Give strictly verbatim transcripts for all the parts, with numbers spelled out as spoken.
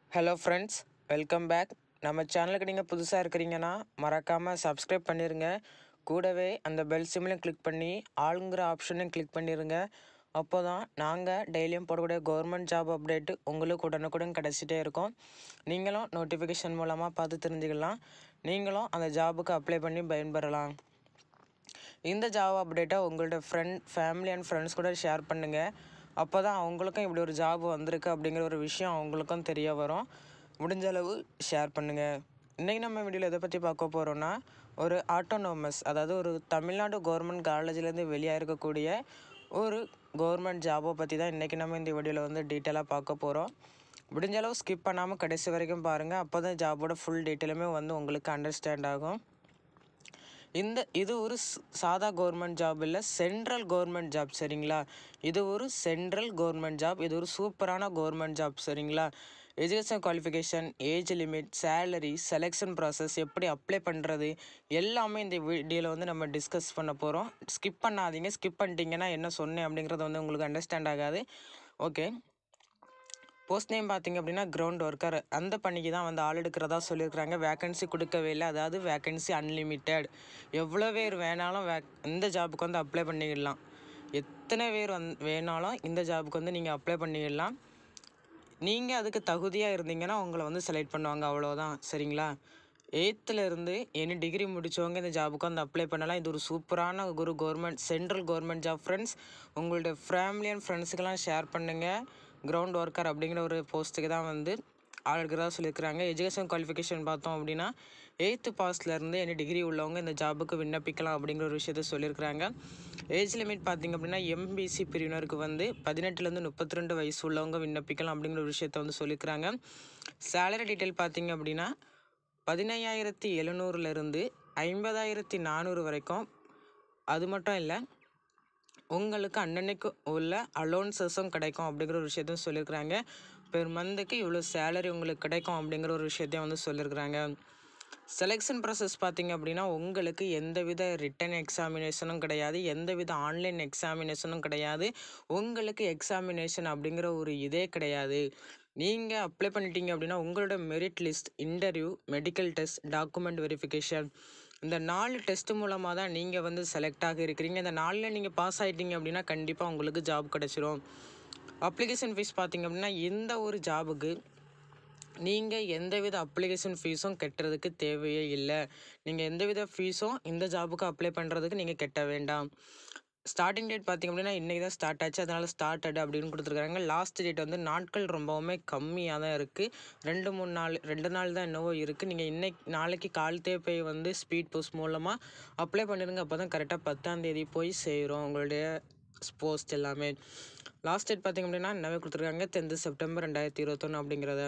Hello friends, welcome back. நம்ம சேனலுக்கு நீங்கள் புதுசாக இருக்கிறீங்கன்னா மறக்காமல் சப்ஸ்கிரைப் பண்ணிடுங்க. கூடவே அந்த பெல் சிம்லையும் கிளிக் பண்ணி ஆளுங்கிற ஆப்ஷனையும் கிளிக் பண்ணிடுங்க. அப்போ தான் நாங்கள் டெய்லியும் போடக்கூடிய கவர்மெண்ட் ஜாப் அப்டேட்டு உங்களுக்கு உடனுக்குடன் கிடச்சிட்டே இருக்கோம். நீங்களும் நோட்டிஃபிகேஷன் மூலமாக பார்த்து தெரிஞ்சுக்கலாம். நீங்களும் அந்த ஜாபுக்கு அப்ளை பண்ணி பயன்பெறலாம். இந்த ஜாப் அப்டேட்டை உங்களோட ஃப்ரெண்ட் ஃபேமிலி அண்ட் ஃப்ரெண்ட்ஸ் கூட ஷேர் பண்ணுங்கள். அப்போ தான் அவங்களுக்கும் இப்படி ஒரு ஜாப் வந்திருக்கு அப்படிங்கிற ஒரு விஷயம் அவங்களுக்கும் தெரிய வரும். முடிஞ்ச அளவு ஷேர் பண்ணுங்கள். இன்றைக்கி நம்ம வீடியோவில் எதை பற்றி பார்க்க போகிறோன்னா, ஒரு ஆட்டோனோமஸ், அதாவது ஒரு தமிழ்நாடு கவர்மெண்ட் காலேஜ்லேருந்து வெளியாக இருக்கக்கூடிய ஒரு கவர்மெண்ட் ஜாபை பற்றி தான் இன்றைக்கி நம்ம இந்த வீடியோவில் வந்து டீட்டெயிலாக பார்க்க போகிறோம். முடிஞ்ச அளவு ஸ்கிப் பண்ணாமல் கடைசி வரைக்கும் பாருங்கள். அப்போ தான் ஜாபோட ஃபுல் டீட்டெயிலுமே வந்து உங்களுக்கு அண்டர்ஸ்டாண்ட் ஆகும். இந்த இது ஒரு சாதா கவர்மெண்ட் ஜாப் இல்லை, சென்ட்ரல் கவர்மெண்ட் ஜாப். சரிங்களா? இது ஒரு சென்ட்ரல் கவர்மெண்ட் ஜாப். இது ஒரு சூப்பரான கவர்மெண்ட் ஜாப். சரிங்களா? Education qualification, age limit, salary, selection process, எப்படி அப்ளை பண்ணுறது, எல்லாமே இந்த வீடியோவில் வந்து நம்ம டிஸ்கஸ் பண்ண போகிறோம். ஸ்கிப் பண்ணாதீங்க. ஸ்கிப் பண்ணிட்டீங்கன்னா என்ன சொன்னேன் அப்படிங்கிறது வந்து உங்களுக்கு அண்டர்ஸ்டாண்ட் ஆகாது. ஓகே, போஸ்ட் நேம் பார்த்திங்க அப்படின்னா கிரவுண்ட் ஒர்க்கர். அந்த பணிக்கு தான் வந்து ஆள் எடுக்கிறதா சொல்லியிருக்கிறாங்க. வேக்கன்சி கொடுக்கவே இல்லை. அதாவது வேக்கன்சி அன்லிமிட்டெட். எவ்வளோ பேர் வேணாலும் வே இந்த ஜாபுக்கு வந்து அப்ளை பண்ணிடலாம். எத்தனை பேர் வந் வேணாலும் இந்த ஜாபுக்கு வந்து நீங்கள் அப்ளை பண்ணிடலாம். நீங்கள் அதுக்கு தகுதியாக இருந்தீங்கன்னா உங்களை வந்து செலக்ட் பண்ணுவாங்க, அவ்வளோதான். சரிங்களா? எயித்துலேருந்து எனி டிகிரி முடித்தவங்க இந்த ஜாபுக்கு வந்து அப்ளை பண்ணலாம். இது ஒரு சூப்பரான ஒரு government central government job. Friends, உங்களுடைய ஃபேமிலி அண்ட் ஃப்ரெண்ட்ஸுக்கெல்லாம் ஷேர் பண்ணுங்கள். கிரவுண்ட் ஒர்க்கர் அப்படிங்கிற ஒரு போஸ்ட்டுக்கு தான் வந்து ஆள் எடுக்கிறதா சொல்லியிருக்கிறாங்க. எஜுகேஷன் குவாலிஃபிகேஷன் பார்த்தோம் அப்படின்னா எயித்து பாஸ்லேருந்து எனி டிகிரி உள்ளவங்க இந்த ஜாபுக்கு விண்ணப்பிக்கலாம் அப்படிங்கிற ஒரு விஷயத்த சொல்லியிருக்கிறாங்க. ஏஜ் லிமிட் பார்த்திங்க அப்படின்னா எம்பிசி பிரிவினருக்கு வந்து பதினெட்டுலேருந்து முப்பத்தி ரெண்டு வயசு உள்ளவங்க விண்ணப்பிக்கலாம் அப்படிங்கிற ஒரு விஷயத்த வந்து சொல்லியிருக்கிறாங்க. சேலரி டீட்டெயில் பார்த்திங்க அப்படின்னா பதினையாயிரத்தி எழுநூறுலேருந்து ஐம்பதாயிரத்தி நானூறு வரைக்கும். அது மட்டும் இல்லை, உங்களுக்கு அன்னன்னைக்கு உள்ள அலோன்சஸும் கிடைக்கும் அப்படிங்கிற ஒரு விஷயத்தையும் சொல்லியிருக்கிறாங்க. பெர் மந்த்துக்கு இவ்வளோ சேலரி உங்களுக்கு கிடைக்கும் அப்படிங்கிற ஒரு விஷயத்தையும் வந்து சொல்லியிருக்கிறாங்க. செலெக்ஷன் ப்ராசஸ் பார்த்திங்க அப்படின்னா உங்களுக்கு எந்தவித ரிட்டன் எக்ஸாமினேஷனும் கிடையாது, எந்தவித ஆன்லைன் எக்ஸாமினேஷனும் கிடையாது. உங்களுக்கு எக்ஸாமினேஷன் அப்படிங்கிற ஒரு இதே கிடையாது. நீங்கள் அப்ளை பண்ணிட்டீங்க அப்படின்னா உங்களோட merit list, interview, medical test, document verification, இந்த நாலு டெஸ்ட் மூலமாக தான் நீங்கள் வந்து செலக்ட் ஆகி இருக்கிறீங்க. இந்த நாளில் நீங்கள் பாஸ் ஆகிட்டீங்க அப்படின்னா கண்டிப்பாக உங்களுக்கு ஜாப் கிடச்சிரும். அப்ளிகேஷன் ஃபீஸ் பார்த்திங்க அப்படின்னா இந்த ஒரு ஜாபுக்கு நீங்கள் எந்தவித அப்ளிகேஷன் ஃபீஸும் கட்டுறதுக்கு தேவையே இல்லை. நீங்கள் எந்தவித ஃபீஸும் இந்த ஜாபுக்கு அப்ளை பண்ணுறதுக்கு நீங்கள் கட்ட வேண்டாம். ஸ்டார்டிங் டேட் பார்த்திங்க அப்படின்னா இன்றைக்கி தான் ஸ்டார்ட் ஆச்சு, அதனால் ஸ்டார்டட் அப்படின்னு கொடுத்துருக்காங்க. லாஸ்ட் டேட் வந்து நாட்கள் ரொம்பவுமே கம்மியாக தான் இருக்குது. ரெண்டு மூணு நாள் ரெண்டு நாள் தான் என்னவோ இருக்குது. நீங்கள் இன்னைக்கு நாளைக்கு காலத்தே போய் வந்து ஸ்பீட் போஸ்ட் மூலமாக அப்ளை பண்ணிடுங்க. அப்போ தான் கரெக்டாக பத்தாம் தேதி போய் சேரும் உங்களுடைய போஸ்ட் எல்லாமே. லாஸ்ட் டேட் பார்த்திங்க அப்படின்னா என்னவே கொடுத்துருக்காங்க, டென்த்து செப்டம்பர் ரெண்டாயிரத்தி இருபத்தொன்று அப்படிங்கிறத.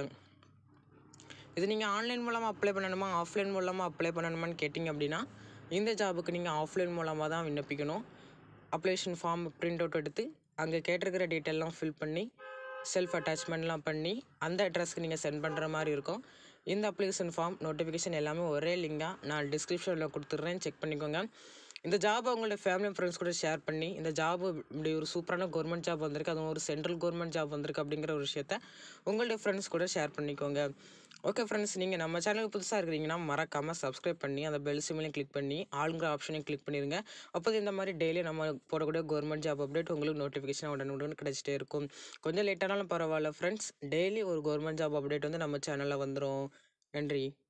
இது நீங்கள் ஆன்லைன் மூலமாக அப்ளை பண்ணணுமா ஆஃப்லைன் மூலமாக அப்ளை பண்ணணுமான்னு கேட்டிங்க அப்படின்னா இந்த ஜாபுக்கு நீங்கள் ஆஃப்லைன் மூலமாக தான் விண்ணப்பிக்கணும். அப்ளிகேஷன் ஃபார்ம் பிரிண்ட் அவுட் எடுத்து அங்கே கேட்டிருக்கிற டீட்டெயிலாம் ஃபில் பண்ணி செல்ஃப் அட்டாச்மெண்ட்லாம் பண்ணி அந்த அட்ரஸ்க்கு நீங்கள் சென்ட் பண்ணுற மாதிரி இருக்கும். இந்த அப்ளிகேஷன் ஃபார்ம், நோட்டிஃபிகேஷன் எல்லாமே ஒரே லிங்காக நான் டிஸ்கிரிப்ஷனில் கொடுத்துட்றேன், செக் பண்ணிக்கோங்க. இந்த ஜாபை உங்களோட ஃபேமிலி ஃப்ரெண்ட்ஸ் கூட ஷேர் பண்ணி இந்த ஜாபு இப்படி ஒரு சூப்பரான கவர்மெண்ட் ஜாப் வந்திருக்கு, அதுவும் ஒரு சென்ட்ரல் கவர்மெண்ட் ஜாப் வந்திருக்கு அப்படிங்கிற ஒரு விஷயத்த உங்களுடைய ஃப்ரெண்ட்ஸ் கூட ஷேர் பண்ணிக்கோங்க. ஓகே ஃப்ரெண்ட்ஸ், நீங்கள் நம்ம சேனலுக்கு புதுசாக இருக்கிறீங்கன்னா மறக்காமல் சப்ஸ்கிரைப் பண்ணி அந்த பெல் சிம்லையும் கிளிக் பண்ணி ஆளுங்கிற ஆப்ஷனையும் கிளிக் பண்ணிடுங்க. அப்போது இந்த மாதிரி டெய்லி நம்ம போடக்கூடிய கவர்மெண்ட் ஜாப் அப்டேட் உங்களுக்கு நோட்டிஃபிகேஷன் உடனுடன் கிடச்சிட்டே இருக்கும். கொஞ்சம் லேட்டானாலும் பரவாயில்ல ஃப்ரெண்ட்ஸ், டெய்லி ஒரு கவர்மெண்ட் ஜாப் அப்டேட் வந்து நம்ம சேனலில் வந்துடும். நன்றி.